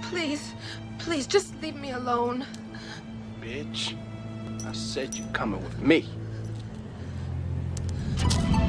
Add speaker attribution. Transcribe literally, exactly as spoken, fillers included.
Speaker 1: Please, please, just leave me alone.
Speaker 2: Bitch, I said you're coming with me.